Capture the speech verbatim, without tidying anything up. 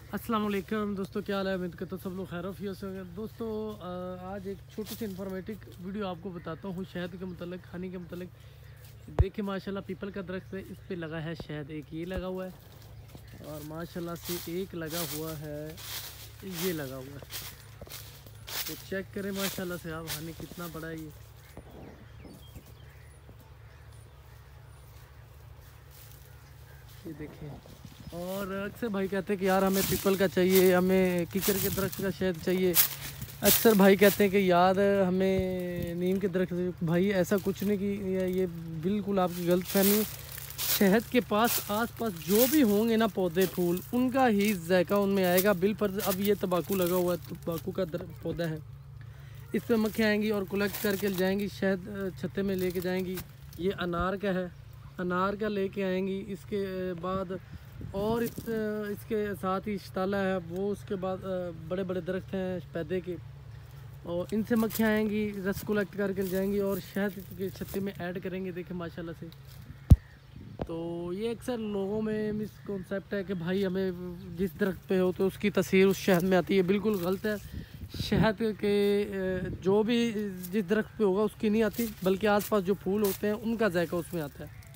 अस्सलाम वालेकुम दोस्तों, क्या हाल है। उम्मीद करता हूँ सब लोग खैरियत से होंगे। दोस्तों आज एक छोटी सी इन्फॉर्मेटिव वीडियो आपको बताता हूँ शहद के मतलब, खाने के मतलब। देखिए माशाल्लाह पीपल का दरख्त है, इस पे लगा है शहद। एक ये लगा हुआ है और माशाल्लाह से एक लगा हुआ है, ये लगा हुआ है। तो चेक करें माशाल्लाह से आप, हनी कितना बड़ा है ये। ये देखें। और अक्सर भाई कहते हैं कि यार हमें पीपल का चाहिए, हमें कीकर के दरख्त का शहद चाहिए। अक्सर भाई कहते हैं कि यार हमें नीम के दरख्त। भाई ऐसा कुछ नहीं कि ये ये बिल्कुल आपकी गलत फहमी। शहद के पास आसपास जो भी होंगे ना पौधे फूल, उनका ही जायका उनमें आएगा बिल पर। अब ये तंबाकू लगा हुआ है, तंबाकू का पौधा है, इस पर मक्खियाँ आएंगी और कलेक्ट करके जाएंगी, शहद छत्ते में लेके जाएंगी। ये अनार का है, अनार का लेके आएंगी। इसके बाद और इस इसके साथ ही शताला है वो, उसके बाद बड़े बड़े दरख्त हैं पैदे के, और इनसे मक्खियाँ आएंगी, रस कलेक्ट करके जाएंगी और शहद के छत्ते में ऐड करेंगे। देखें माशाल्लाह से। तो ये अक्सर लोगों में मिसकॉन्सेप्ट है कि भाई हमें जिस दरख्त पे हो तो उसकी तस्वीर उस शहद में आती है। बिल्कुल गलत है। शहद के जो भी जिस दरख्त पे होगा उसकी नहीं आती, बल्कि आसपास जो फूल होते हैं उनका जायका उसमें आता है।